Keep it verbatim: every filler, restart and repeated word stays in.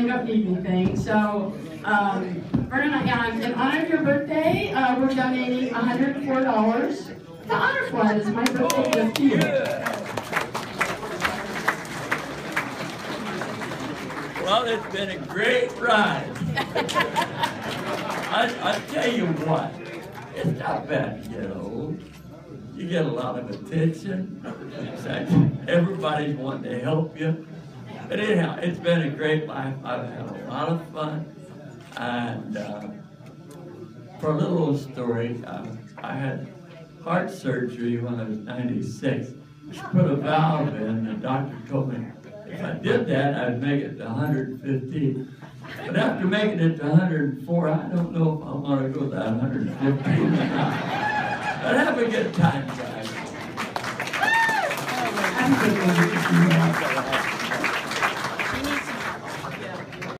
don't need anything. So, um, Vernon, and in honor of your birthday, uh, we're donating one hundred four dollars to Honor Flight as my birthday gift to you. Well, it's been a great ride. I, I tell you what, it's not bad to get old. You get a lot of attention. Everybody's wanting to help you. But anyhow, it's been a great life. I've had a lot of fun. And uh, for a little old story, uh, I had heart surgery when I was ninety-six. I put a valve in. The doctor told me if I did that, I'd make it to one hundred fifteen. But after making it to one hundred four, I don't know if I want to go to that one hundred fifteen or not. But have a good time, guys.